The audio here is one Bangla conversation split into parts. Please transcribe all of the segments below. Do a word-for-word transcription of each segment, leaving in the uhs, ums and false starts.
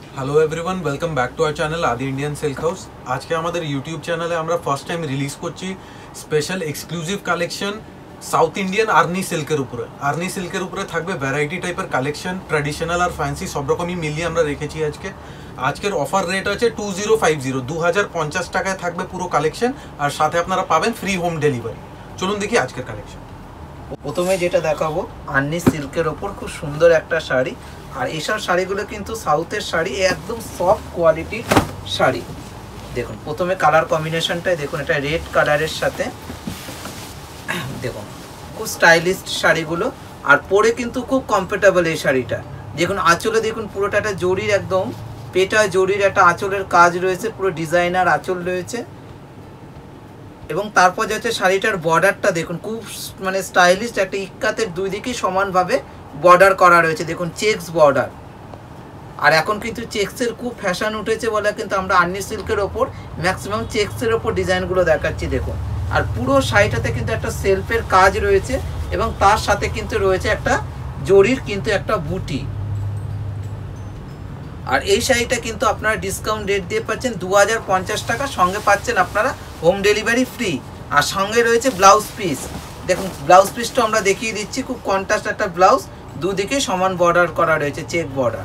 Hello everyone, welcome back to our channel Adi Indian silk house. আজকে আমাদের ইউটিউব চ্যানেলে আমরা ফার্স্ট টাইম রিলিজ করছি special exclusive collection south Indian Arni সিল্কের উপরে। আর্নি সিল্কের উপরে থাকবে ভ্যারাইটি টাইপের কালেকশন, ট্র্যাডিশনাল আর ফ্যান্সি সব রকমই মিলিয়ে আমরা রেখেছি আজকে। আজকের অফার রেট আছে টু জিরো ফাইভ জিরো দু হাজার পঞ্চাশ টাকায় থাকবে পুরো কালেকশন, আর সাথে আপনারা পাবেন ফ্রি হোম ডেলিভারি। চলুন দেখি আজকের কালেকশন। প্রথমে যেটা দেখাবো আর্নি সিল্কের ওপর খুব সুন্দর একটা শাড়ি, আর এইসব শাড়িগুলো কিন্তু সাউথের শাড়ি, একদম সফট কোয়ালিটির শাড়ি। দেখুন প্রথমে কালার কম্বিনেশনটাই দেখুন, এটা রেড কালারের সাথে দেখুন খুব স্টাইলিশ শাড়িগুলো, আর পরে কিন্তু খুব কমফোর্টেবল এই শাড়িটা। দেখুন আঁচলে দেখুন পুরোটা একটা জরির, একদম পেটা জরির একটা আঁচলের কাজ রয়েছে, পুরো ডিজাইনার আঁচল রয়েছে। এবং তারপর যাচ্ছে শাড়িটার বর্ডারটা দেখুন খুব মানে স্টাইলিশ, একটা ইক্কাতের দুই দিকেই সমানভাবে বর্ডার করা রয়েছে, দেখুন চেকস বর্ডার। আর এখন কিন্তু চেক্সের খুব ফ্যাশন উঠেছে বলে কিন্তু আমরা আর্নি সিল্কের ওপর ম্যাক্সিমাম চেক্সের ওপর ডিজাইনগুলো দেখাচ্ছি দেখুন। আর পুরো শাড়িটাতে কিন্তু একটা সেলফের কাজ রয়েছে, এবং তার সাথে কিন্তু রয়েছে একটা জরির কিন্তু একটা বুটি। আর এই শাড়িটা কিন্তু আপনারা ডিসকাউন্ট রেট দিয়ে পাচ্ছেন দু হাজার পঞ্চাশ টাকা, সঙ্গে পাচ্ছেন আপনারা হোম ডেলিভারি ফ্রি, আর সঙ্গে রয়েছে ব্লাউজ পিস। দেখুন ব্লাউজ পিসটা আমরা দেখিয়ে দিচ্ছি, খুব কন্ট্রাস্ট একটা ব্লাউজ, দুদিকে সমান বর্ডার করা রয়েছে, চেক বর্ডার।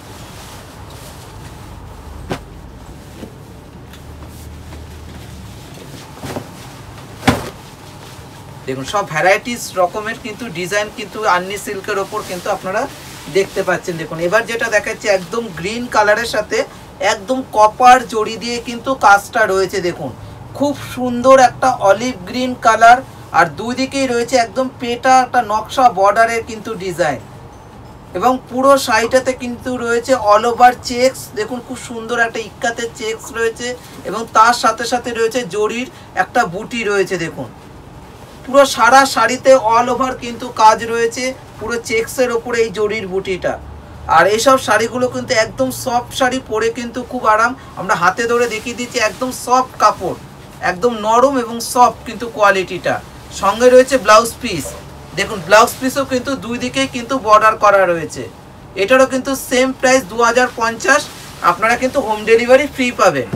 দেখুন সব ভ্যারাইটিস রকমের কিন্তু ডিজাইন কিন্তু আর্নি সিল্কের ওপর কিন্তু আপনারা দেখতে পাচ্ছেন। দেখুন এবার যেটা দেখাচ্ছে একদম গ্রিন কালারের সাথে একদম কপার জড়ি দিয়ে কিন্তু কাজটা রয়েছে, দেখুন খুব সুন্দর একটা অলিভ গ্রিন কালার, আর দুই দিকেই রয়েছে একদম পেটা একটা নকশা বর্ডারের কিন্তু ডিজাইন, এবং পুরো শাড়িটাতে কিন্তু রয়েছে অল ওভার চেকস। দেখুন খুব সুন্দর একটা ইক্কাতের চেকস রয়েছে, এবং তার সাথে সাথে রয়েছে জরির একটা বুটি রয়েছে। দেখুন পুরো সারা শাড়িতে অল ওভার কিন্তু কাজ রয়েছে, পুরো চেক্সের ওপরে এই জরির বুটিটা। আর এইসব শাড়িগুলো কিন্তু একদম সফট শাড়ি, পরে কিন্তু খুব আরাম। আমরা হাতে ধরে দেখিয়ে দিচ্ছি, একদম সফট কাপড়, একদম নরম এবং সফট কিন্তু কোয়ালিটিটা। সঙ্গে রয়েছে ব্লাউজ পিস, দেখুন ব্লাউজ পিসও কিন্তু দুই দিকেই কিন্তু বর্ডার করা রয়েছে। এটারও কিন্তু সেম প্রাইস দু হাজার পঞ্চাশ, আপনারা কিন্তু হোম ডেলিভারি ফ্রি পাবেন।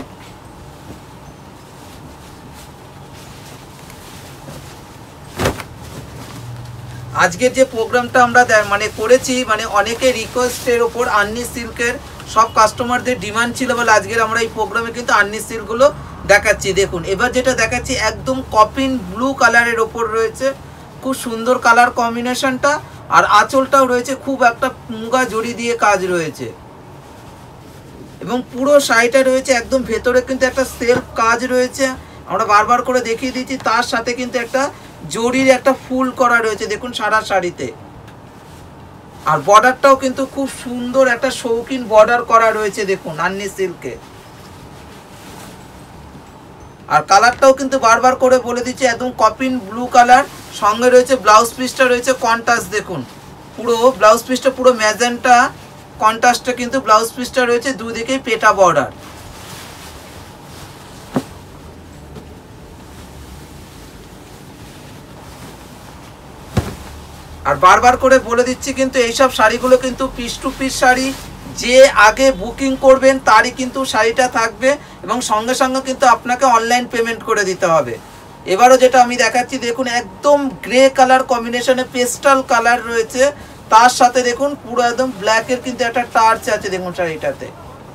আজকের যে প্রোগ্রামটা আমরা মানে করেছি, মানে অনেকে রিকোয়েস্টের ওপর আর্নি সিল্কের সব কাস্টমারদের ডিমান্ড ছিল বলে আজকের আমরা এই প্রোগ্রামে কিন্তু আর্নি সিল্কগুলো দেখাচ্ছি। দেখুন এবার যেটা দেখাচ্ছি একদম কপিন ব্লু কালারের ওপর রয়েছে, খুব সুন্দর কালার কম্বিনেশনটা, আর আঁচলটাও রয়েছে খুব একটা মুগা জড়ি দিয়ে কাজ রয়েছে, এবং পুরো শাড়িটা রয়েছে একদম ভেতরে কিন্তু একটা সেলফ কাজ রয়েছে, আমরা বারবার করে দেখিয়ে দিচ্ছি। তার সাথে কিন্তু একটা জরির একটা ফুল করা রয়েছে দেখুন সারা শাড়িতে, আর বর্ডারটাও কিন্তু খুব সুন্দর একটা শৌখিন বর্ডার করা রয়েছে দেখুন আর্নি সিল্কে। আর কালারটাও কিন্তু বারবার করে বলে দিচ্ছি একদম কপিন ব্লু কালার, সঙ্গে রয়েছে ব্লাউজ পিসটা রয়েছে কন্ট্রাস্ট। দেখুন পুরো ব্লাউজ পিসটা পুরো ম্যাজেন্টা কন্ট্রাস্টটা কিন্তু ব্লাউজ পিসটা রয়েছে, দুদিকেই পেটা বর্ডার। আর বারবার করে বলে দিচ্ছি কিন্তু এইসব শাড়িগুলো কিন্তু পিস টু পিস শাড়ি, যে আগে বুকিং করবেন তারই কিন্তু শাড়িটা থাকবে, এবং সঙ্গে সঙ্গে কিন্তু আপনাকে অনলাইন পেমেন্ট করে দিতে হবে। এবারও যেটা আমি দেখাচ্ছি দেখুন একদম গ্রে কালার কম্বিনেশনে পেস্টাল কালার রয়েছে, তার সাথে দেখুন পুরো একদম ব্ল্যাকের কিন্তু একটা টাচ আছে দেখুন শাড়িটাতে,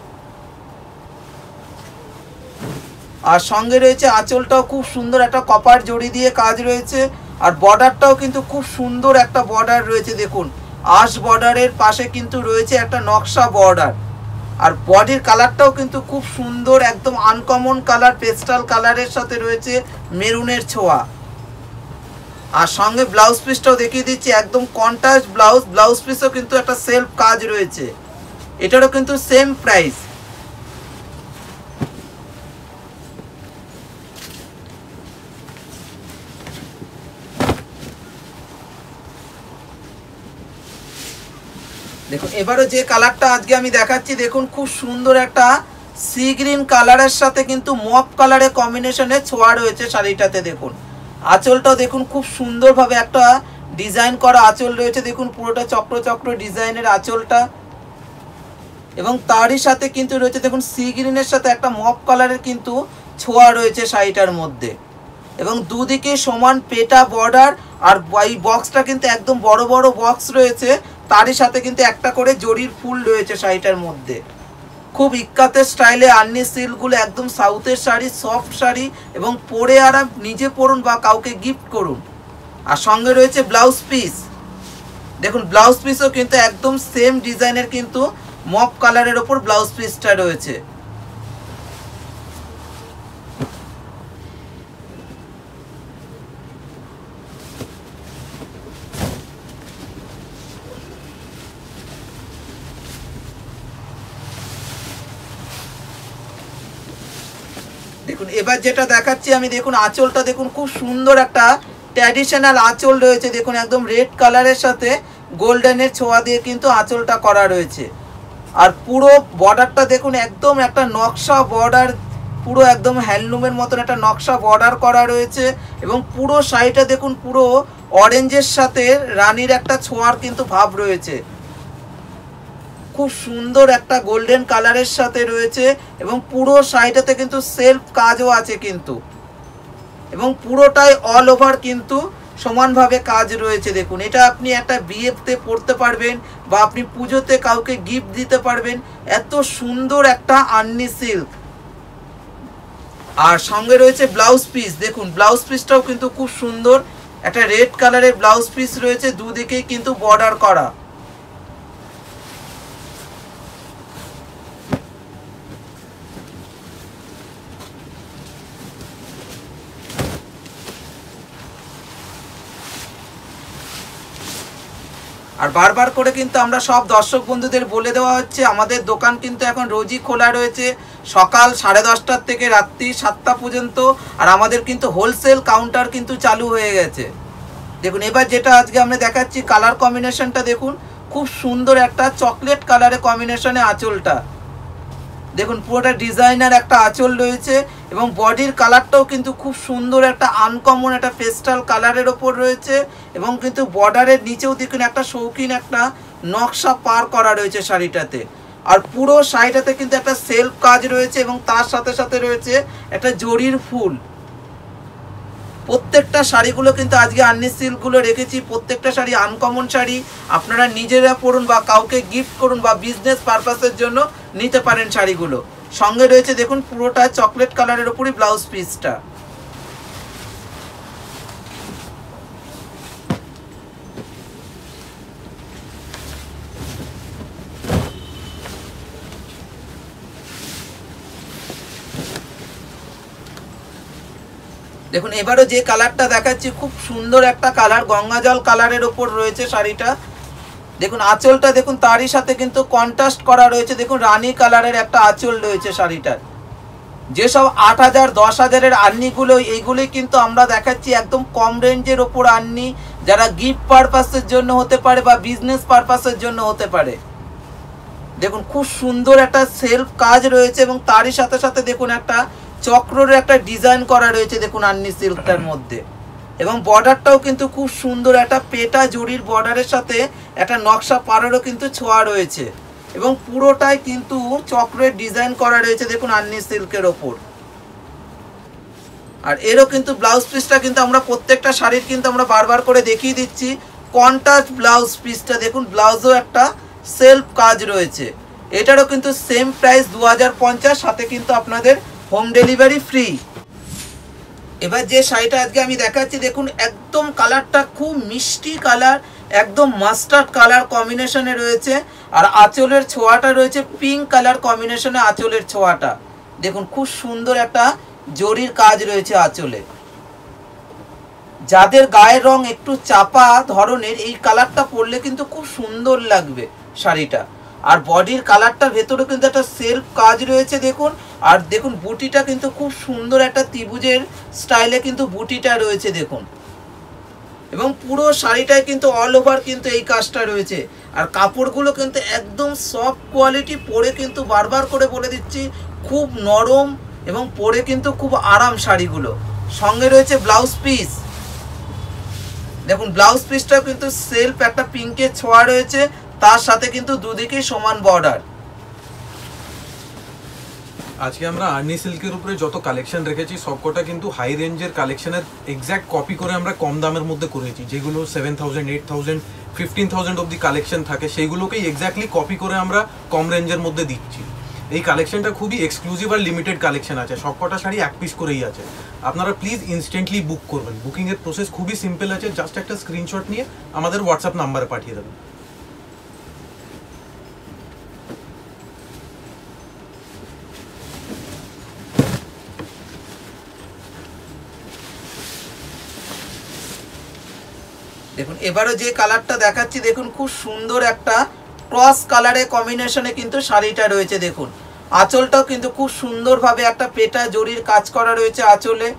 আর সঙ্গে রয়েছে আঁচলটাও খুব সুন্দর একটা কপার জড়ি দিয়ে কাজ রয়েছে, আর বর্ডারটাও কিন্তু খুব সুন্দর একটা বর্ডার রয়েছে দেখুন, আশ বর্ডারের পাশে কিন্তু রয়েছে একটা নকশা বর্ডার। আর বডির কালারটাও কিন্তু খুব সুন্দর, একদম আনকমন কালার, পেস্টাল কালারের সাথে রয়েছে মেরুনের ছোঁয়া। আর সঙ্গে ব্লাউজ পিসটাও দেখিয়ে দিচ্ছি একদম কন্ট্রাস্ট ব্লাউজ, ব্লাউজ পিসও কিন্তু একটা সেলফ কাজ রয়েছে, এটারও কিন্তু সেম প্রাইস। দেখুন এবারও যে কালারটা আজকে আমি দেখাচ্ছি দেখুন খুব সুন্দর একটা সি গ্রিন কালারের সাথে কিন্তু মপ কালারের কম্বিনেশনে ছোঁয়া রয়েছে শাড়িটাতে। দেখুন আঁচলটাও দেখুন খুব সুন্দরভাবে একটা ডিজাইন করা আঁচল রয়েছে, দেখুন পুরোটা চক্র চক্র ডিজাইনের আঁচলটা, এবং তারই সাথে কিন্তু রয়েছে দেখুন সি গ্রিনের সাথে একটা মপ কালারের কিন্তু ছোঁয়া রয়েছে শাড়িটার মধ্যে। এবং দুদিকে সমান পেটা বর্ডার, আর এই বক্সটা কিন্তু একদম বড় বড় বক্স রয়েছে, তারই সাথে কিন্তু একটা করে জরির ফুল রয়েছে শাড়িটার মধ্যে। খুব ইক্কাতের স্টাইলে আর্নি সিল্কগুলো একদম সাউথের শাড়ি, সফট শাড়ি, এবং পরে আরাম নিজে পরুন বা কাউকে গিফট করুন। আর সঙ্গে রয়েছে ব্লাউজ পিস। দেখুন ব্লাউজ পিসও কিন্তু একদম সেম ডিজাইনের কিন্তু মপ কালারের ওপর ব্লাউজ পিসটা রয়েছে। দেখুন এবার যেটা দেখাচ্ছি আমি, দেখুন আঁচলটা দেখুন খুব সুন্দর একটা ট্র্যাডিশনাল আঁচল রয়েছে। দেখুন একদম রেড কালারের সাথে গোল্ডেনের ছোঁয়া দিয়ে কিন্তু আঁচলটা করা রয়েছে। আর পুরো বর্ডারটা দেখুন একদম একটা নকশা বর্ডার, পুরো একদম হ্যান্ডলুমের মতন একটা নকশা বর্ডার করা রয়েছে। এবং পুরো শাড়িটা দেখুন পুরো অরেঞ্জের সাথে রানীর একটা ছোঁয়ার কিন্তু ভাব রয়েছে। খুব সুন্দর একটা গোল্ডেন কালারের সাথে রয়েছে, এবং পুরো শাড়িটাতে কিন্তু সেলফ কাজও আছে কিন্তু, এবং পুরোটাই অল ওভার কিন্তু সমানভাবে কাজ রয়েছে। দেখুন এটা আপনি একটা বিয়েতে পরতে পারবেন, বা আপনি পুজোতে কাউকে গিফট দিতে পারবেন। এত সুন্দর একটা আর্নি সিল্ক। আর সঙ্গে রয়েছে ব্লাউজ পিস। দেখুন ব্লাউজ পিসটাও কিন্তু খুব সুন্দর, একটা রেড কালারের ব্লাউজ পিস রয়েছে, দুদিকেই কিন্তু বর্ডার করা। আর বারবার করে কিন্তু আমরা সব দর্শক বন্ধুদের বলে দেওয়া হচ্ছে, আমাদের দোকান কিন্তু এখন রোজই খোলা রয়েছে, সকাল সাড়ে দশটার থেকে রাত্রি সাতটা পর্যন্ত। আর আমাদের কিন্তু হোলসেল কাউন্টার কিন্তু চালু হয়ে গেছে। দেখুন এবার যেটা আজকে আমরা দেখাচ্ছি, কালার কম্বিনেশনটা দেখুন খুব সুন্দর একটা চকলেট কালারের কম্বিনেশনে আঁচলটা। দেখুন পুরোটা ডিজাইনার একটা আঁচল রয়েছে, এবং বডির কালারটাও কিন্তু খুব সুন্দর একটা আনকমন একটা পেস্টাল কালারের ওপর রয়েছে। এবং কিন্তু বর্ডারের নিচেও দেখুন একটা শৌখিন একটা নকশা পার করা রয়েছে শাড়িটাতে। আর পুরো শাড়িটাতে কিন্তু একটা সেলফ কাজ রয়েছে, এবং তার সাথে সাথে রয়েছে একটা জরির ফুল। প্রত্যেকটা শাড়িগুলো কিন্তু আজকে আর্নি সিল্কগুলো রেখেছি, প্রত্যেকটা শাড়ি আনকমন শাড়ি। আপনারা নিজেরা পরুন বা কাউকে গিফট করুন, বা বিজনেস পারপাসের জন্য নিতে পারেন শাড়িগুলো। সঙ্গে রয়েছে দেখুন পুরোটা চকলেট কালারের উপরই ব্লাউজ পিসটা। দেখুন এবারও যে কালারটা দেখাচ্ছি খুব সুন্দর একটা কালার, গঙ্গা জল কালারের ওপর রয়েছে শাড়িটা। দেখুন আঁচলটা দেখুন তারই সাথে কিন্তু কন্ট্রাস্ট করা রয়েছে। দেখুন রানী কালারের একটা আঁচল রয়েছে শাড়িটার। যেসব আট হাজার দশ হাজারের আর্নিগুলো, এইগুলোই কিন্তু আমরা দেখাচ্ছি একদম কম রেঞ্জের ওপর আর্নি, যারা গিফট পারপাসের জন্য হতে পারে বা বিজনেস পারপাসের জন্য হতে পারে। দেখুন খুব সুন্দর একটা সেলফ কাজ রয়েছে, এবং তারই সাথে সাথে দেখুন একটা চক্রের একটা ডিজাইন করা রয়েছে দেখুন আর্নি সিল্কটার মধ্যে। এবং বর্ডারটাও কিন্তু খুব সুন্দর একটা পেটা জরির বর্ডারের সাথে একটা নকশা পাড়ারও কিন্তু ছোঁয়া রয়েছে, এবং পুরোটাই কিন্তু চক্রের ডিজাইন করা রয়েছে দেখুন আর্নি সিল্কের ওপর। আর এরও কিন্তু ব্লাউজ পিসটা কিন্তু আমরা প্রত্যেকটা শাড়ির কিন্তু আমরা বারবার করে দেখিয়ে দিচ্ছি, কন্ট্রাস্ট ব্লাউজ পিসটা দেখুন, ব্লাউজও একটা সেলফ কাজ রয়েছে। এটারও কিন্তু সেম প্রাইস দু হাজার পঞ্চাশ, সাথে কিন্তু আপনাদের হোম ডেলিভারি ফ্রি। এবার যে শাড়িটা আজকে আমি দেখাচ্ছি দেখুন একদম কালারটা খুব মিষ্টি কালার, একদম মাস্টার্ড কালার কম্বিনেশনে রয়েছে। আর আঁচলের ছোঁয়াটা রয়েছে পিঙ্ক কালার কম্বিনেশনে আঁচলের ছোঁয়াটা। দেখুন খুব সুন্দর একটা জরির কাজ রয়েছে আঁচলে। যাদের গায়ের রং একটু চাপা ধরনের, এই কালারটা পরলে কিন্তু খুব সুন্দর লাগবে শাড়িটা। আর বডির কালারটার ভেতরে কিন্তু একটা সেলফ কাজ রয়েছে দেখুন। আর দেখুন বুটিটা কিন্তু খুব সুন্দর একটা ত্রিভুজের স্টাইলে কিন্তু বুটিটা রয়েছে দেখুন। এবং পুরো শাড়িটায় কিন্তু অল ওভার কিন্তু এই কাজটা রয়েছে। আর কাপড়গুলো কিন্তু একদম সফট কোয়ালিটি, পরে কিন্তু বারবার করে বলে দিচ্ছি খুব নরম, এবং পরে কিন্তু খুব আরাম শাড়িগুলো। সঙ্গে রয়েছে ব্লাউজ পিস। দেখুন ব্লাউজ পিসটাও কিন্তু সেলফ একটা পিঙ্কের ছোঁয়া রয়েছে, তার সাথে কিন্তু দুদিকেই সমান বর্ডার। আজকে আমরা আর্নি সিল্কের উপরে যত কালেকশন রেখেছি সবকটা কিন্তু হাই রেঞ্জের কালেকশনের এক্স্যাক্ট কপি করে আমরা কম দামের মধ্যে করেছি। যেগুলো seven thousand eight thousand fifteen thousand অব্দি কালেকশন থাকে সেইগুলোকেই এক্স্যাক্টলি কপি করে আমরা কম রেঞ্জের মধ্যে দিচ্ছি। এই কালেকশনটা খুবই এক্সক্লুসিভ আর লিমিটেড কালেকশন আছে, সবকটা শাড়ি এক পিস করেই আছে। আপনারা প্লিজ ইনস্ট্যান্টলি বুক করবেন। বুকিংয়ের প্রসেস খুবই সিম্পল আছে, জাস্ট একটা স্ক্রিনশট নিয়ে আমাদের হোয়াটসঅ্যাপ নাম্বারে পাঠিয়ে দেবেন। দেখুন এবারে যে কালারটা দেখাচ্ছি, দেখুন খুব সুন্দর একটা ক্রস কালারের কম্বিনেশনে কিন্তু শাড়িটা রয়েছে। দেখুন আঁচলটাও কিন্তু খুব সুন্দরভাবে একটা পেটা জরির কাজ করা রয়েছে আঁচলে,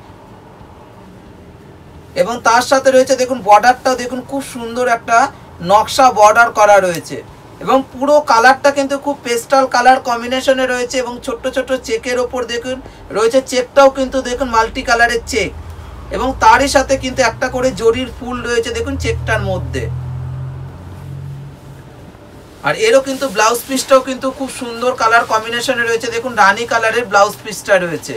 এবং তার সাথে রয়েছে দেখুন বর্ডারটাও দেখুন খুব সুন্দর একটা নকশা বর্ডার করা রয়েছে, এবং পুরো কালারটা কিন্তু খুব পেস্টাল কালার কম্বিনেশনে রয়েছে, এবং ছোট্ট ছোট্ট চেকের ওপর দেখুন রয়েছে, চেকটাও কিন্তু দেখুন মাল্টি কালারের চেক, এবং তারই সাথে কিন্তু একটা করে জরির ফুল রয়েছে দেখুন চেকটার মধ্যে। আর এরও কিন্তু ব্লাউজ পিসটাও কিন্তু খুব সুন্দর কালার কম্বিনেশনে রয়েছে, দেখুন রানী কালারের ব্লাউজ পিসটা রয়েছে।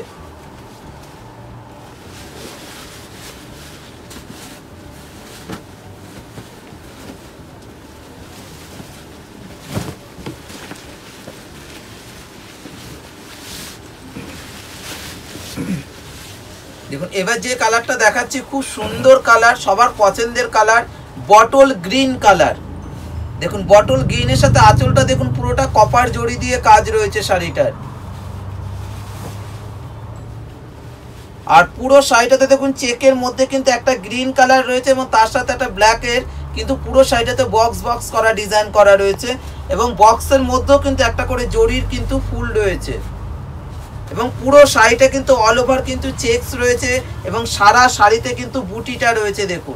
দেখুন এবার যে কালারটা দেখাচ্ছি খুব সুন্দর কালার, সবার পছন্দের কালার, বটল গ্রিন কালার। দেখুন বটল গ্রিনের সাথে আঁচলটা দেখুন পুরোটা কপার জড়ি দিয়ে কাজ রয়েছে শাড়িটার, আর পুরো শাড়িটাতে দেখুন চেকের মধ্যে কিন্তু একটা গ্রিন কালার রয়েছে, এবং তার সাথে একটা ব্ল্যাকের কিন্তু পুরো শাড়িটাতে বক্স বক্স করা ডিজাইন করা রয়েছে, এবং বক্সের মধ্যেও কিন্তু একটা করে জরির কিন্তু ফুল রয়েছে, এবং পুরো শাড়িটা কিন্তু অল ওভার কিন্তু চেকস রয়েছে, এবং সারা শাড়িতে কিন্তু বুটিটা রয়েছে দেখুন।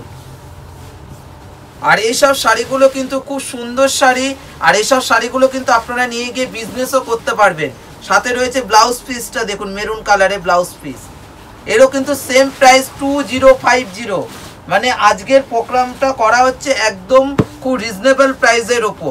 আর এইসব শাড়িগুলো কিন্তু খুব সুন্দর শাড়ি, আর এইসব শাড়িগুলো কিন্তু আপনারা নিয়ে গিয়ে বিজনেসও করতে পারবেন। সাথে রয়েছে ব্লাউজ পিসটা দেখুন মেরুন কালারের ব্লাউজ পিস, এরও কিন্তু same price two zero five zero. মানে আজকের প্রোগ্রামটা করা হচ্ছে একদম খুব রিজনেবল প্রাইসের ওপর।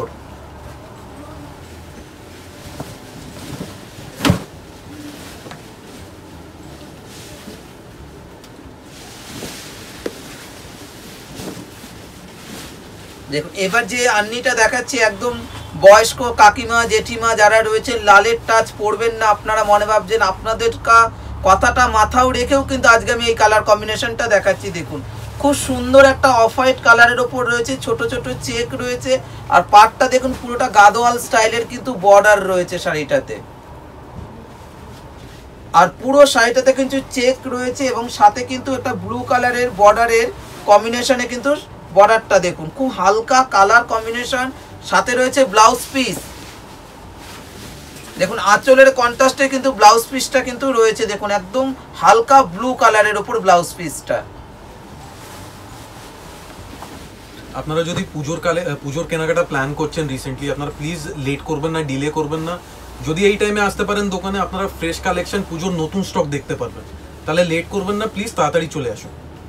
দেখুন এবার যে আন্নিটা দেখাচ্ছি একদম বয়স্ক কাকিমা জেঠিমা যারা রয়েছে লালের টাচ পড়বেন না, আপনারা মনে ভাবছেন, আপনাদের কথাটা মাথাও রেখেও কিন্তু আজকে আমি এই কালার কম্বিনেশনটা দেখাচ্ছি। দেখুন খুব সুন্দর একটা অফ হোয়াইট কালারের ওপর রয়েছে, ছোট ছোট চেক রয়েছে, আর পাটটা দেখুন পুরোটা গাদোয়াল স্টাইলের কিন্তু বর্ডার রয়েছে শাড়িটাতে, আর পুরো শাড়িটাতে কিন্তু চেক রয়েছে, এবং সাথে কিন্তু একটা ব্লু কালারের বর্ডারের কম্বিনেশনে কিন্তু বর্ডারটা দেখুন খুব হালকা কালার কম্বিনেশন, সাথে রয়েছে ব্লাউজ পিস। দেখুন আঁচলের কন্ট্রাস্টে কিন্তু ব্লাউজ পিসটা কিন্তু রয়েছে, দেখুন একদম হালকা ব্লু কালারের উপর ব্লাউজ পিসটা। আপনারা যদি পুজোর কালে পুজোর কেনাকাটা প্ল্যান করছেন রিসেন্টলি, আপনারা প্লিজ লেট করবেন না, ডিলে করবেন না। যদি এই টাইমে আসতে পারেন দোকানে, আপনারা ফ্রেশ কালেকশন পুজোর নতুন স্টক দেখতে পারবেন। তাহলে লেট করবেন না, প্লিজ তাড়াতাড়ি চলে আসুন।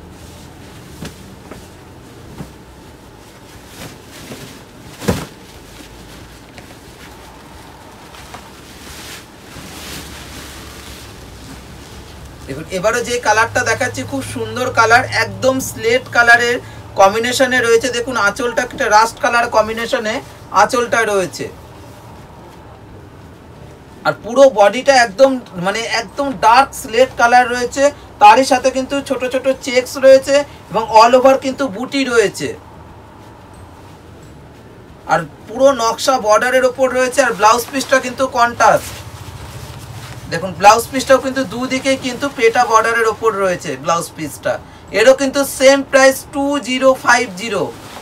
দেখুন এবারে যে কালারটা দেখাচ্ছি খুব সুন্দর কালার, একদম স্লেট কালারের কম্বিনেশনে রয়েছে। দেখুন আঁচলটা একটা রাস্ট কালার কম্বিনেশনে আঁচলটা রয়েছে, আর পুরো বডিটা একদম মানে একদম ডার্ক স্লেট কালার রয়েছে, তারই সাথে কিন্তু ছোট ছোট চেকস রয়েছে, এবং অল ওভার কিন্তু বুটি রয়েছে, আর পুরো নকশা বর্ডারের ওপর রয়েছে, আর ব্লাউজ পিসটা কিন্তু কন্ট্রাস্ট। দেখুন ব্লাউজ পিসটাও কিন্তু দুদিকে কিন্তু পেটা বর্ডারের ওপর রয়েছে ব্লাউজ পিসটা, এরও কিন্তু same price two zero five zero.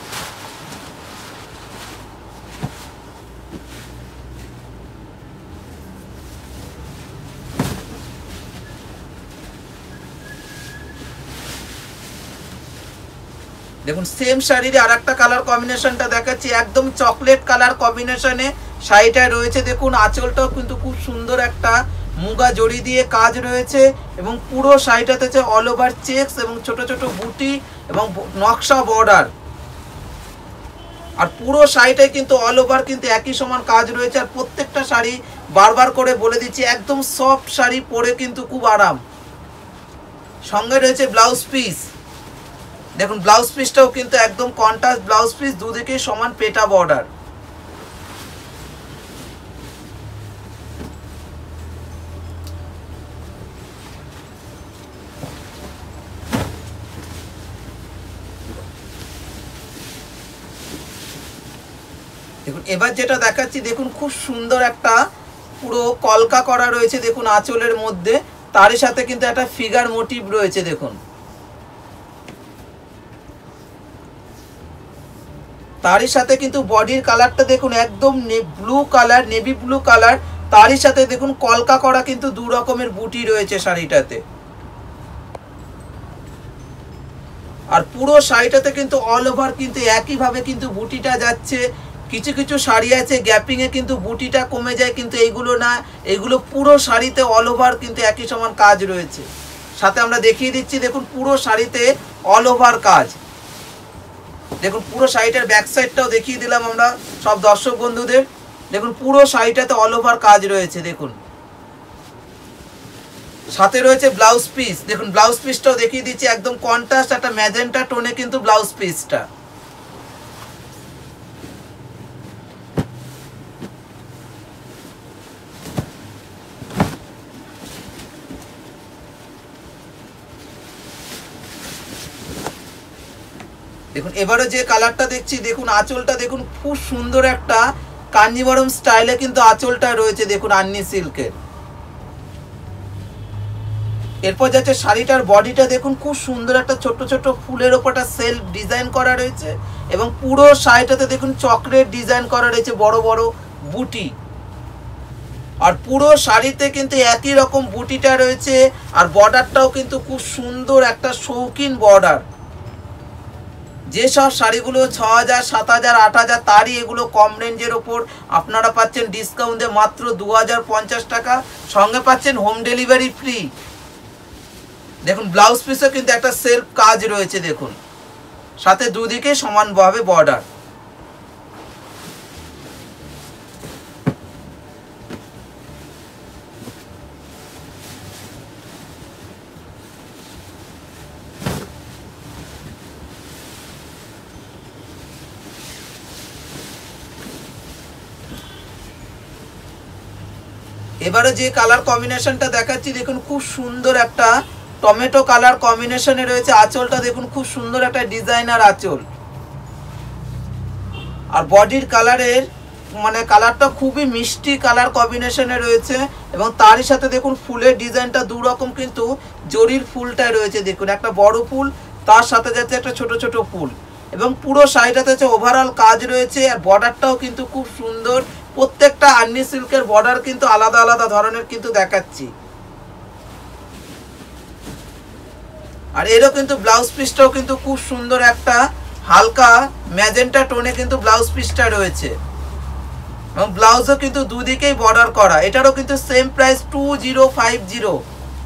দেখুন সেম শাড়ির আর একটা কালার কম্বিনেশনটা দেখাচ্ছি, একদম চকলেট কালার কম্বিনেশনে শাড়িটা রয়েছে। দেখুন আঁচলটাও কিন্তু খুব সুন্দর একটা মুগা জড়ি দিয়ে কাজ রয়েছে, এবং পুরো শাড়িটাতে আছে অল ওভার চেকস এবং ছোট ছোট বুটি এবং নকশা বর্ডার। আর পুরো শাড়িটাই কিন্তু অল ওভার কিন্তু একই সমান কাজ রয়েছে। আর প্রত্যেকটা শাড়ি বারবার করে বলে দিচ্ছি একদম সফট শাড়ি, পরে কিন্তু খুব আরাম। সঙ্গে রয়েছে ব্লাউজ পিস, দেখুন ব্লাউজ পিসটাও কিন্তু একদম কন্ট্রাস্ট ব্লাউজ পিস, দুদিকে সমান পেটা বর্ডার। দেখুন এবার যেটা দেখাচ্ছি, দেখুন খুব সুন্দর একটা পুরো কলকা করা রয়েছে দেখুন আঁচলের মধ্যে, তারই সাথে কিন্তু একটা ফিগার মোটিভ রয়েছে। দেখুন তারই সাথে কিন্তু বডির কালারটা দেখুন একদম blue colour, navy blue colour, তারই সাথে দেখুন কলকা করা কিন্তু দু রকমের বুটি রয়েছে শাড়িটাতে। আর পুরো শাড়িটাতে কিন্তু অল ওভার কিন্তু একইভাবে কিন্তু বুটিটা যাচ্ছে। কিছু কিছু শাড়ি আছে গ্যাপিং এ কিন্তু বুটিটা কমে যায়, কিন্তু এইগুলো না, এগুলো পুরো শাড়িতে অল ওভার কিন্তু একই সমান কাজ রয়েছে। সাথে আমরা দেখিয়ে দিচ্ছি দেখুন পুরো শাড়িতে অল ওভার কাজ। দেখুন পুরো শাড়িটার ব্যাক সাইডটাও দেখিয়ে দিলাম আমরা সব দর্শক বন্ধুদের। দেখুন পুরো শাড়িটাতে অল ওভার কাজ রয়েছে। দেখুন সাথে রয়েছে ব্লাউজ পিস, দেখুন ব্লাউজ পিসটাও দেখিয়ে দিচ্ছি একদম কন্ট্রাস্ট একটা ম্যাজেন্টা টোনে কিন্তু ব্লাউজ পিসটা। দেখুন এবারে যে কালারটা দেখছি, দেখুন আঁচলটা দেখুন খুব সুন্দর একটা কাঞ্জিবরম স্টাইলে কিন্তু আঁচলটা রয়েছে দেখুন আন্নি সিল্কের। এরপর যাচ্ছে শাড়িটার বডিটা, দেখুন খুব সুন্দর একটা ছোট ছোট ফুলের ওপরটা সেলফ ডিজাইন করা রয়েছে এবং পুরো শাড়িটাতে দেখুন চক্রের ডিজাইন করা রয়েছে বড় বড় বুটি। আর পুরো শাড়িতে কিন্তু একই রকম বুটিটা রয়েছে, আর বর্ডারটাও কিন্তু খুব সুন্দর একটা শৌখিন বর্ডার। যেসব শাড়িগুলো ছ হাজার সাত হাজার আট হাজার তারই এগুলো কম রেঞ্জের ওপর আপনারা পাচ্ছেন ডিসকাউন্টে মাত্র দু হাজার পঞ্চাশ টাকা, সঙ্গে পাচ্ছেন হোম ডেলিভারি ফ্রি। দেখুন ব্লাউজ পিসও কিন্তু একটা সেলফ কাজ রয়েছে দেখুন, সাথে দুদিকে সমানভাবে বর্ডার। এবারে যে কালার কম্বিনেশনটা দেখাচ্ছি দেখুন খুব সুন্দর একটা টমেটো কালার কম্বিনেশনে রয়েছে। আঁচলটা দেখুন খুব সুন্দর একটা ডিজাইনার আঁচল, আর বডির কালারের মানে কালারটা খুবই মিষ্টি কালার কম্বিনেশনে রয়েছে এবং তারই সাথে দেখুন ফুলের ডিজাইনটা দু রকম কিন্তু জরির ফুলটা রয়েছে। দেখুন একটা বড় ফুল, তার সাথে যাচ্ছে একটা ছোট ছোট ফুল, এবং পুরো শাড়িটাতে হচ্ছে ওভারঅল কাজ রয়েছে। আর বর্ডারটাও কিন্তু খুব সুন্দর, প্রত্যেকটা আন্নি সিল্কের বর্ডার কিন্তু আলাদা আলাদা ধরনের কিন্তু দেখাচ্ছি। আর এরও কিন্তু ব্লাউজ পিসটাও কিন্তু খুব সুন্দর একটা হালকা ম্যাজেন্টা টোনে কিন্তু ব্লাউজ পিসটা রয়েছে এবং ব্লাউজও কিন্তু দুদিকেই বর্ডার করা। এটারও কিন্তু same price two zero five zero.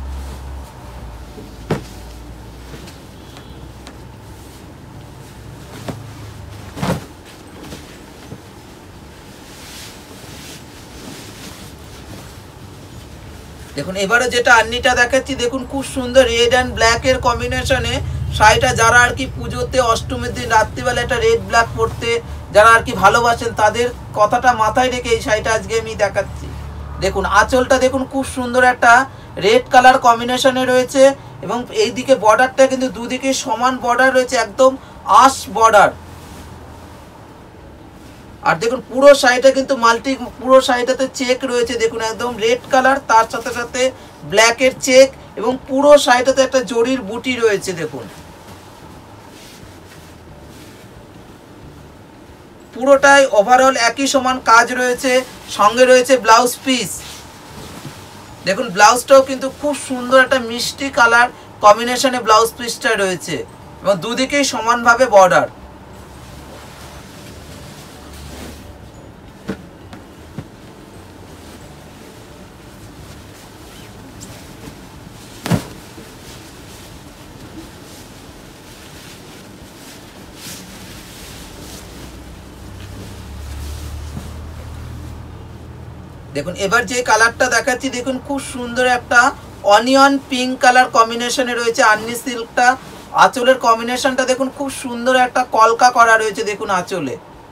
দেখুন এবারে যেটা আন্নিটা দেখাচ্ছি দেখুন খুব সুন্দর রেড অ্যান্ড ব্ল্যাক এর কম্বিনেশনে শাড়িটা, যারা আর কি পুজোতে অষ্টমীর দিন রাত্রিবেলা একটা রেড ব্ল্যাক পরতে যারা আর কি ভালোবাসেন তাদের কথাটা মাথায় রেখে এই শাড়িটা আজকে আমি দেখাচ্ছি। দেখুন আঁচলটা দেখুন খুব সুন্দর একটা রেড কালার কম্বিনেশনে রয়েছে এবং এইদিকে বর্ডারটা কিন্তু দুদিকে সমান বর্ডার রয়েছে, একদম আশ বর্ডার। আর দেখুন পুরো শাড়িটা কিন্তু মাল্টি, পুরো শাড়িটাতে চেক রয়েছে দেখুন একদম রেড কালার, তার সাথে সাথে ব্ল্যাক এর চেক এবং পুরো শাড়িটাতে একটা জরির বুটি রয়েছে। দেখুন পুরোটাই ওভারঅল একই সমান কাজ রয়েছে, সঙ্গে রয়েছে ব্লাউজ পিস। দেখুন ব্লাউজটাও কিন্তু খুব সুন্দর একটা মিষ্টি কালার কম্বিনেশনে ব্লাউজ পিসটা রয়েছে এবং দুদিকেই সমানভাবে বর্ডার। দেখুন এবার যে কালারটা দেখাচ্ছি দেখুন খুব সুন্দর একটা অনিয়ন পিঙ্ক কালার কম্বিনেশনে রয়েছে আর্নি সিল্কটা। আঁচলের কম্বিনেশনটা দেখুন খুব সুন্দর একটা কলকা করা রয়েছে দেখুন আঁচলে।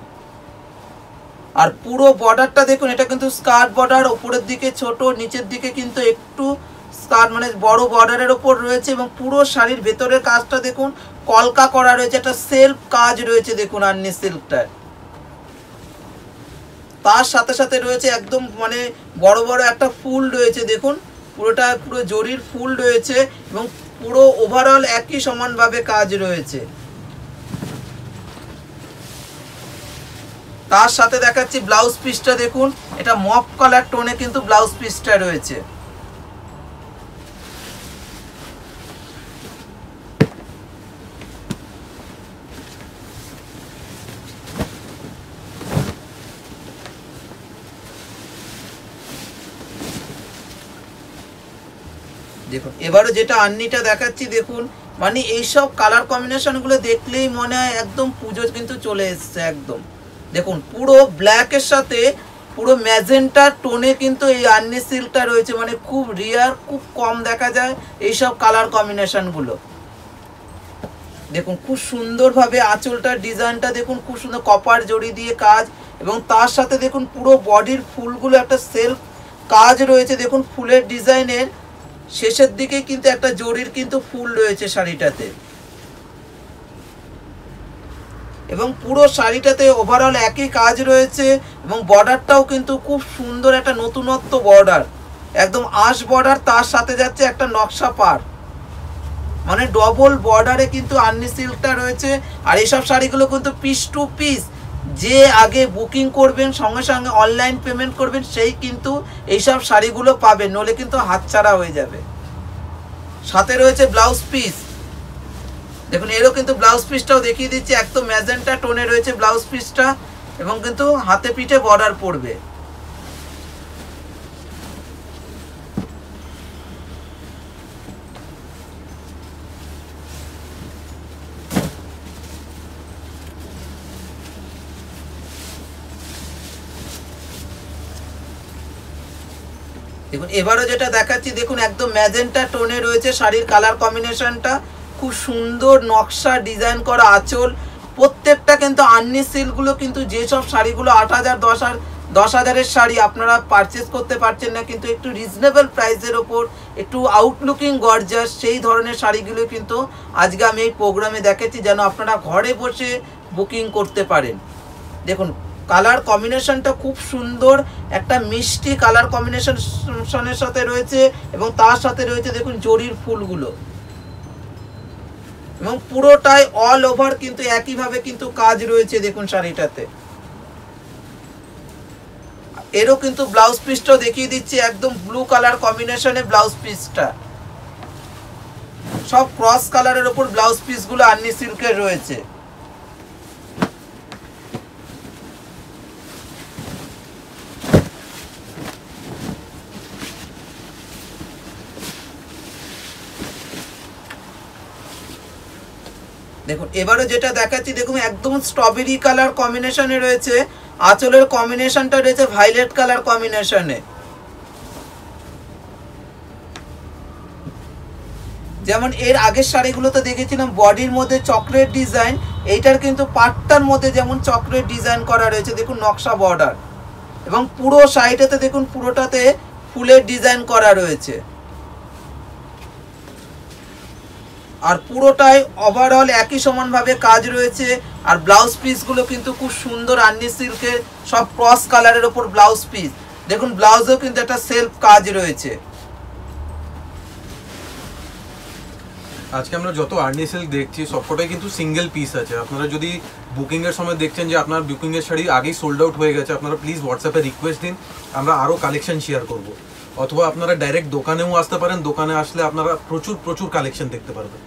আর পুরো বর্ডারটা দেখুন, এটা কিন্তু স্কার্ট বর্ডার, উপরের দিকে ছোট, নিচের দিকে কিন্তু একটু স্কার্ট মানে বড় বর্ডারের ওপর রয়েছে। এবং পুরো শাড়ির ভেতরের কাজটা দেখুন কলকা করা রয়েছে, একটা সেলফ কাজ রয়েছে দেখুন আর্নি সিল্কটার। তার সাথে সাথে রয়েছে একদম মানে বড় বড় একটা ফুল রয়েছে দেখুন, পুরোটা পুরো জরির ফুল রয়েছে এবং পুরো ওভারঅল একই সমানভাবে কাজ রয়েছে। তার সাথে দেখাচ্ছি ব্লাউজ পিসটা দেখুন, এটা মপ কালার টোনে কিন্তু ব্লাউজ পিসটা রয়েছে। দেখুন এবারে যেটা আর্নিটা দেখাচ্ছি দেখুন, মানে এইসব কালার কম্বিনেশনগুলো দেখলেই মনে হয় একদম পুজো কিন্তু চলে এসছে একদম। দেখুন পুরো ব্ল্যাকের সাথে পুরো ম্যাজেন্টা টোনে কিন্তু এই আর্নি সিল্কটা রয়েছে, মানে খুব রিয়ার, খুব কম দেখা যায় এইসব কালার কম্বিনেশনগুলো। দেখুন খুব সুন্দরভাবে আঁচলটার ডিজাইনটা দেখুন, খুব সুন্দর কপার জড়ি দিয়ে কাজ এবং তার সাথে দেখুন পুরো বডির ফুলগুলো একটা সেলফ কাজ রয়েছে দেখুন ফুলের ডিজাইনের। শেষের দিকে কিন্তু একটা জরির কিন্তু ফুল রয়েছে শাড়িটাতে এবং পুরো শাড়িটাতে ওভারঅল একই কাজ রয়েছে এবং বর্ডারটাও কিন্তু খুব সুন্দর একটা নতুনত্ব বর্ডার, একদম আঁশ বর্ডার, তার সাথে যাচ্ছে একটা নকশা পার, মানে ডবল বর্ডারে কিন্তু আর্নি সিল্কটা রয়েছে। আর এইসব শাড়িগুলো কিন্তু পিস টু পিস, যে আগে বুকিং করবেন সঙ্গে সঙ্গে অনলাইন পেমেন্ট করবেন সেই কিন্তু এইসব শাড়িগুলো পাবেন, নলে কিন্তু হাতছাড়া হয়ে যাবে। সাথে রয়েছে ব্লাউজ পিস, দেখুন এরও কিন্তু ব্লাউজ পিসটাও দেখিয়ে দিচ্ছি, একদম ম্যাজেন্টা টোনে রয়েছে ব্লাউজ পিসটা এবং কিন্তু হাতে পিঠে বর্ডার পড়বে। দেখুন এবারও যেটা দেখাচ্ছি দেখুন একদম ম্যাজেন্টা টোনে রয়েছে শাড়ির কালার কম্বিনেশনটা, খুব সুন্দর নকশা ডিজাইন করা আঁচল। প্রত্যেকটা কিন্তু আর্নি সিল্কগুলো কিন্তু যেসব শাড়িগুলো আট হাজার দশ হাজার দশ হাজারের শাড়ি আপনারা পারচেস করতে পারছেন না, কিন্তু একটু রিজনেবল প্রাইসের ওপর একটু আউটলুকিং গর্জাস সেই ধরনের শাড়িগুলো কিন্তু আজকে আমি এই প্রোগ্রামে দেখাচ্ছি, যেন আপনারা ঘরে বসে বুকিং করতে পারেন। দেখুন কালার কম্বিনেশনটা খুব সুন্দর, একটা মিষ্টি কালার কম্বিনেশনের সাথে রয়েছে এবং তার সাথে রয়েছে দেখুন জরির ফুলগুলো এবং পুরোটাই অল ওভার কিন্তু একইভাবে কিন্তু কাজ রয়েছে দেখুন শাড়িটাতে। এরও কিন্তু ব্লাউজ পিসটাও দেখিয়ে দিচ্ছি, একদম ব্লু কালার কম্বিনেশনে ব্লাউজ পিসটা, সব ক্রস কালারের ওপর ব্লাউজ পিসগুলো আর্নি সিল্কের রয়েছে। দেখুন এবারে যেটা দেখাচ্ছি দেখুন একদম স্ট্রবেরি কালার কম্বিনেশনে রয়েছে, আঁচলের কম্বিনেশনটা রয়েছে ভায়োলেট কালার কম্বিনেশনে। যেমন এর আগের শাড়িগুলোতে দেখেছিলাম বডির মধ্যে চক্রের ডিজাইন, এইটার কিন্তু পাটটার মধ্যে যেমন চক্রের ডিজাইন করা রয়েছে দেখুন নকশা বর্ডার এবং পুরো শাড়িটাতে দেখুন পুরোটাতে ফুলের ডিজাইন করা রয়েছে। আর পুরোটাই ওভারঅল একই সমানভাবে কাজ রয়েছে। আর ব্লাউজ পিসগুলো কিন্তু খুব সুন্দর আর্নি সিল্কের, সব ক্রস কালারের ওপর ব্লাউজ পিস, দেখুন ব্লাউজেও কিন্তু একটা সেলফ কাজ রয়েছে। আজকে আমরা যত আর্নি সিল্ক দেখছি সবকটাই কিন্তু সিঙ্গেল পিস আছে। আপনারা যদি বুকিং এর সময় দেখছেন যে আপনার বুকিং এর শাড়ি আগেই সোল্ড আউট হয়ে গেছে, আপনারা প্লিজ হোয়াটসঅ্যাপে রিকোয়েস্ট দিন, আমরা আরও কালেকশন শেয়ার করব। অথবা আপনারা ডাইরেক্ট দোকানেও আসতে পারেন, দোকানে আসলে আপনারা প্রচুর প্রচুর কালেকশন দেখতে পারবেন।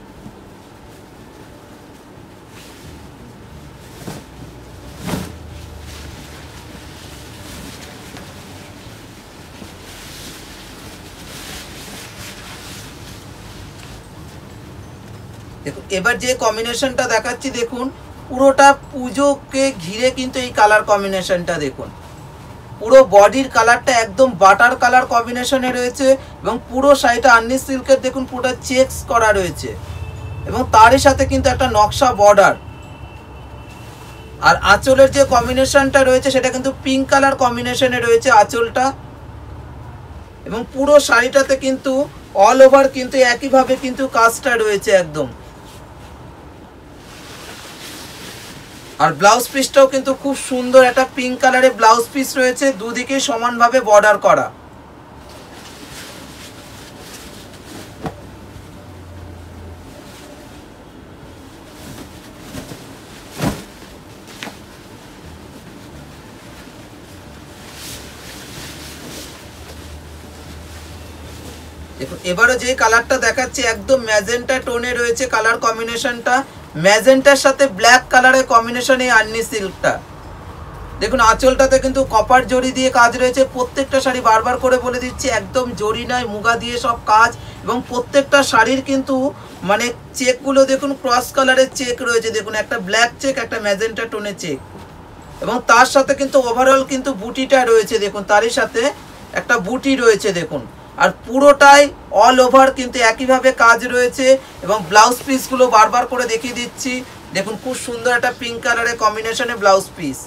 দেখুন এবার যে কম্বিনেশনটা দেখাচ্ছি দেখুন পুরোটা পুজোকে ঘিরে কিন্তু এই কালার কম্বিনেশনটা দেখুন, পুরো বডির কালারটা একদম বাটার কালার কম্বিনেশনে রয়েছে এবং পুরো শাড়িটা আর্নি সিল্কের দেখুন পুরোটা চেকস করা রয়েছে এবং তারই সাথে কিন্তু একটা নকশা বর্ডার। আর আঁচলের যে কম্বিনেশনটা রয়েছে সেটা কিন্তু পিঙ্ক কালার কম্বিনেশনে রয়েছে আঁচলটা এবং পুরো শাড়িটাতে কিন্তু অল ওভার কিন্তু একইভাবে কিন্তু কাজটা রয়েছে একদম। আর ব্লাউজ পিসটাও কিন্তু খুব সুন্দর একটা পিঙ্ক কালারের ব্লাউজ পিস রয়েছে, দুদিকে সমানভাবে বর্ডার করা। দেখুন এবারে যে কালারটা দেখাচ্ছি একদম ম্যাজেন্টা টোনে রয়েছে কালার কম্বিনেশনটা, ম্যাজেন্টার সাথে ব্ল্যাক কালারের কম্বিনেশন এই আর্নি সিল্কটা। দেখুন আঁচলটাতে কিন্তু কপার জড়ি দিয়ে কাজ রয়েছে, প্রত্যেকটা শাড়ি বারবার করে বলে দিচ্ছি একদম জড়ি নয় মুগা দিয়ে সব কাজ এবং প্রত্যেকটা শাড়ির কিন্তু মানে চেকগুলো দেখুন ক্রস কালারের চেক রয়েছে, দেখুন একটা ব্ল্যাক চেক একটা ম্যাজেন্টা টোনের চেক এবং তার সাথে কিন্তু ওভারঅল কিন্তু বুটিটা রয়েছে, দেখুন তারই সাথে একটা বুটি রয়েছে দেখুন। আর পুরোটাই অল ওভার কিন্তু একইভাবে কাজ রয়েছে এবং ব্লাউজ পিসগুলো বারবার করে দেখিয়ে দিচ্ছি, দেখুন খুব সুন্দর একটা পিঙ্ক কালারের কম্বিনেশনে ব্লাউজ পিস।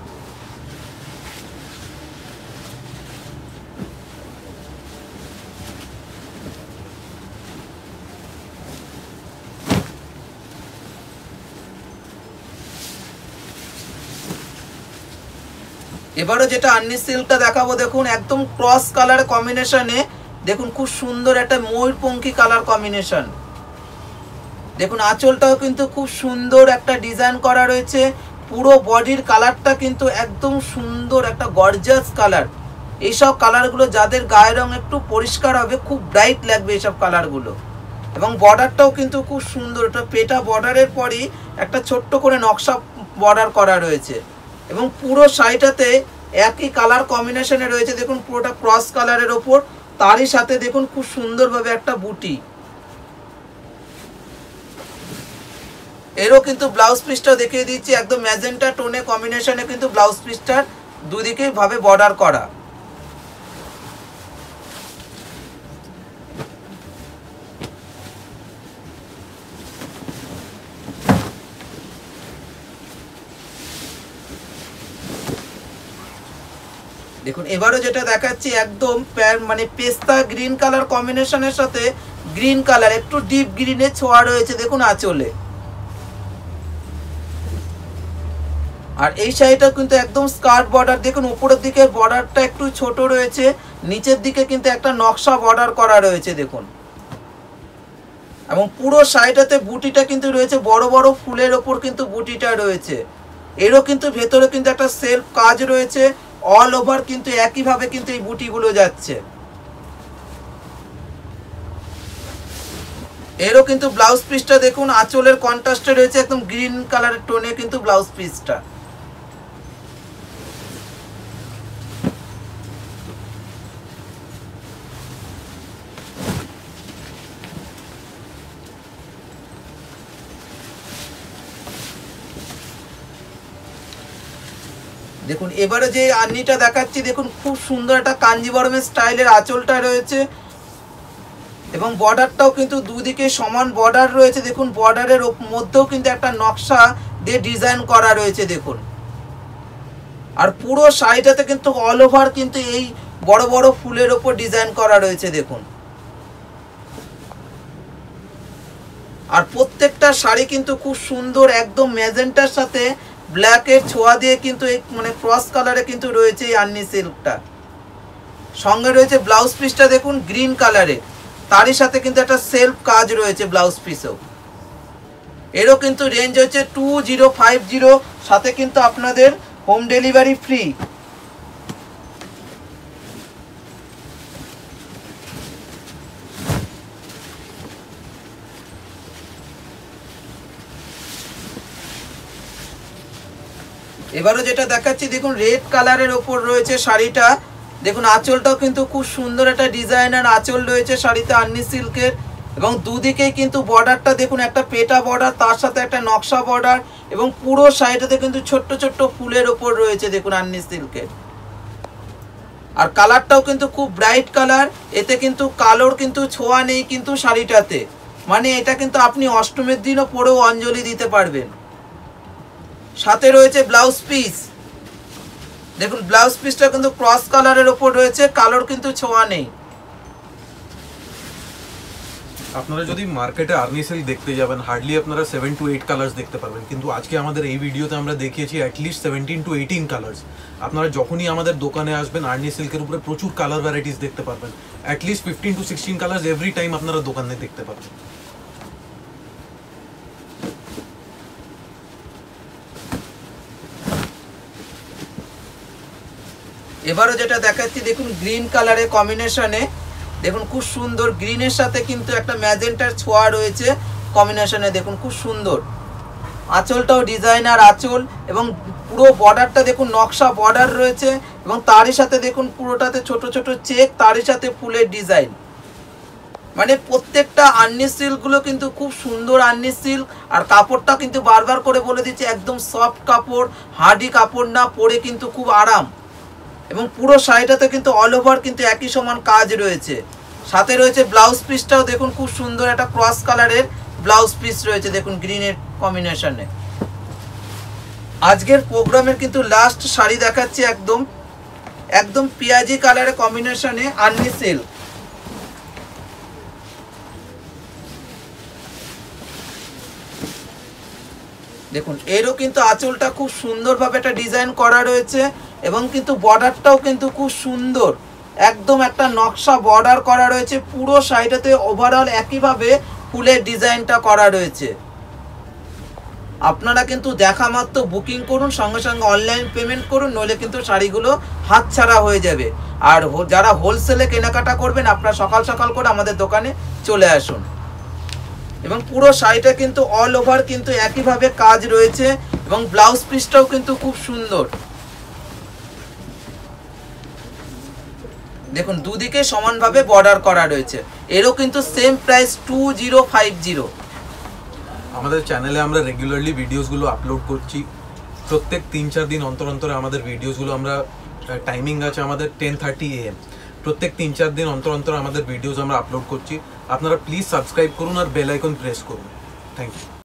এবারে যেটা আর্নি সিল্কটা দেখাবো দেখুন একদম ক্রস কালার কম্বিনেশনে, দেখুন খুব সুন্দর একটা ময়ূরপঙ্খী কালার কম্বিনেশন। দেখুন আঁচলটাও কিন্তু খুব সুন্দর একটা ডিজাইন করা রয়েছে, পুরো বডির কালারটা কিন্তু একদম সুন্দর একটা গর্জিয়াস কালার। এইসব কালারগুলো যাদের গায়ের রং একটু পরিষ্কার হবে খুব ব্রাইট লাগবে এইসব কালারগুলো এবং বর্ডারটাও কিন্তু খুব সুন্দর, এটা পেটা বর্ডারের পরই একটা ছোট্ট করে নকশা বর্ডার করা রয়েছে এবং পুরো শাড়িটাতে একই কালার কম্বিনেশনে রয়েছে, দেখুন পুরোটা ক্রস কালারের ওপর, তারই সাথে দেখুন খুব সুন্দরভাবে একটা বুটি। এরও কিন্তু ব্লাউজ পিসটা দেখিয়ে দিচ্ছি একদম ম্যাজেন্টা টোনে কম্বিনেশনে কিন্তু ব্লাউজ পিসটার দুদিকেই ভাবে বর্ডার করা। দেখুন এবারে যেটা দেখাচ্ছি একদম মানে পেস্তা গ্রিন কালার কম্বিনেশনের সাথে গ্রিন কালার একটু ডিপ গ্রিনের ছোঁয়া রয়েছে দেখুন আঁচলে। আর এই শাড়িটা কিন্তু একদম স্কার্ট বর্ডার, দেখুন উপরের দিকের বর্ডারটা একটু ছোট রয়েছে, নিচের দিকে কিন্তু একটা নকশা বর্ডার করা রয়েছে দেখুন এবং পুরো শাড়িটাতে বুটিটা কিন্তু রয়েছে বড় বড় ফুলের ওপর কিন্তু বুটিটা রয়েছে, এরও কিন্তু ভেতরে কিন্তু একটা সেলফ কাজ রয়েছে, অল ওভার কিন্তু একইভাবে কিন্তু এই বুটিগুলো যাচ্ছে। এরও কিন্তু ব্লাউজ পিসটা দেখুন আঁচলের কন্ট্রাস্টে রয়েছে একদম গ্রিন কালারের টোনে কিন্তু ব্লাউজ পিসটা। দেখুন এবারে যে আর্নিটা দেখাচ্ছি দেখুন খুব সুন্দর একটা কাঞ্জিবরমের স্টাইলের আঁচলটা রয়েছে এবং বর্ডারটাও কিন্তু দুদিকে সমান বর্ডার রয়েছে, দেখুন বর্ডারের মধ্যেও কিন্তু একটা নকশা দিয়ে ডিজাইন করা রয়েছে দেখুন। আর পুরো শাড়িটাতে কিন্তু অল ওভার কিন্তু এই বড় বড় ফুলের ওপর ডিজাইন করা রয়েছে দেখুন। আর প্রত্যেকটা শাড়ি কিন্তু খুব সুন্দর একদম ম্যাজেন্টার সাথে ব্ল্যাকের ছোঁয়া দিয়ে কিন্তু এই মানে ক্রস কালারে কিন্তু রয়েছে এই আর্নি সিল্কটা। সঙ্গে রয়েছে ব্লাউজ পিসটা দেখুন গ্রিন কালারে, তারই সাথে কিন্তু একটা সেলফ কাজ রয়েছে ব্লাউজ পিসেও। এরও কিন্তু রেঞ্জ হচ্ছে টু জিরো ফাইভ জিরো, সাথে কিন্তু আপনাদের হোম ডেলিভারি ফ্রি। এবারও যেটা দেখাচ্ছি দেখুন রেড কালারের ওপর রয়েছে শাড়িটা, দেখুন আঁচলটাও কিন্তু খুব সুন্দর একটা ডিজাইনার আঁচল রয়েছে শাড়িতে আর্নি সিল্কের এবং দুদিকেই কিন্তু বর্ডারটা দেখুন একটা পেটা বর্ডার, তার সাথে একটা নকশা বর্ডার এবং পুরো শাড়িটাতে কিন্তু ছোট্ট ছোট্ট ফুলের ওপর রয়েছে দেখুন আর্নি সিল্কের। আর কালারটাও কিন্তু খুব ব্রাইট কালার, এতে কিন্তু কালোর কিন্তু ছোঁয়া নেই কিন্তু শাড়িটাতে, মানে এটা কিন্তু আপনি অষ্টমীর দিনও পরেও অঞ্জলি দিতে পারবেন। সাথে রয়েছে ব্লাউজ পিস, দেখুন ব্লাউজ পিসটা কিন্তু ক্রস কালারের ওপর রয়েছে, কালোর কিন্তু ছোঁয়া নেই। আপনারা যদি মার্কেটে আর্নি সিল্ক দেখতে যাবেন হার্ডলি আপনারা সেভেন টু এইট কালার্স দেখতে পারবেন, কিন্তু আজকে আমাদের এই ভিডিওতে আমরা দেখিয়েছি at least seventeen to eighteen colours. আপনারা যখনই আমাদের দোকানে আসবেন আর্নি সিল্কের উপরে প্রচুর কালার ভ্যারাইটিস দেখতে পারবেন, at least fifteen to sixteen colours every time আপনারা দোকানে দেখতে পাবেন। এবারও যেটা দেখাচ্ছি দেখুন গ্রিন কালারের কম্বিনেশনে, দেখুন খুব সুন্দর, গ্রিনের সাথে কিন্তু একটা ম্যাজেন্টার ছোঁয়া রয়েছে কম্বিনেশনে, দেখুন খুব সুন্দর। আঁচলটাও ডিজাইনার আঁচল এবং পুরো বর্ডারটা দেখুন নকশা বর্ডার রয়েছে এবং তারই সাথে দেখুন পুরোটাতে ছোট ছোট চেক, তারই সাথে ফুলের ডিজাইন। মানে প্রত্যেকটা আর্নি সিল্কগুলো কিন্তু খুব সুন্দর আর্নি সিল্ক, আর কাপড়টা কিন্তু বারবার করে বলে দিচ্ছে একদম সফট কাপড়, হার্ডি কাপড় না, পরে কিন্তু খুব আরাম। এবং পুরো শাড়িটাতে কিন্তু অল ওভার কিন্তু একই সমান কাজ রয়েছে। সাথে রয়েছে ব্লাউজ পিসটাও দেখুন খুব সুন্দর একটা ক্রস কালারের ব্লাউজ পিস রয়েছে, দেখুন গ্রিনের কম্বিনেশনে। আজকের প্রোগ্রামের কিন্তু লাস্ট শাড়ি দেখাচ্ছি একদম একদম পেঁয়াজি কালারের কম্বিনেশনে আর্নি সিল্ক। দেখুন এরও কিন্তু আঁচলটা খুব সুন্দরভাবে একটা ডিজাইন করা রয়েছে এবং কিন্তু বর্ডারটাও কিন্তু খুব সুন্দর, একদম একটা নকশা বর্ডার করা রয়েছে। পুরো শাড়িটাতে ওভারঅল একইভাবে ফুলের ডিজাইনটা করা রয়েছে। আপনারা কিন্তু দেখা মাত্র বুকিং করুন, সঙ্গে সঙ্গে অনলাইন পেমেন্ট করুন, নইলে কিন্তু শাড়িগুলো হাতছাড়া হয়ে যাবে। আর যারা হোলসেলে কেনাকাটা করবেন আপনারা সকাল সকাল করে আমাদের দোকানে চলে আসুন। এবং পুরো শাড়িটা কিন্তু অল ওভার কিন্তু একইভাবে কাজ রয়েছে এবং ব্লাউজ পিসটাও কিন্তু খুব সুন্দর। দেখুন দুদিকে সমানভাবে বর্ডার করা রয়েছে। এরও কিন্তু same price two zero five zero. আমাদের চ্যানেলে আমরা রেগুলারলি ভিডিওসগুলো আপলোড করছি, প্রত্যেক তিন চার দিন অন্তর অন্তরে আমাদের ভিডিওসগুলো আমরা, টাইমিং আছে আমাদের টেন থার্টি এ এম, প্রত্যেক তিন চার দিন অন্তর অন্তর আমাদের ভিডিওস আমরা আপলোড করছি। আপনারা প্লিজ সাবস্ক্রাইব করুন আর বেল আইকন প্রেস করুন। Thank you.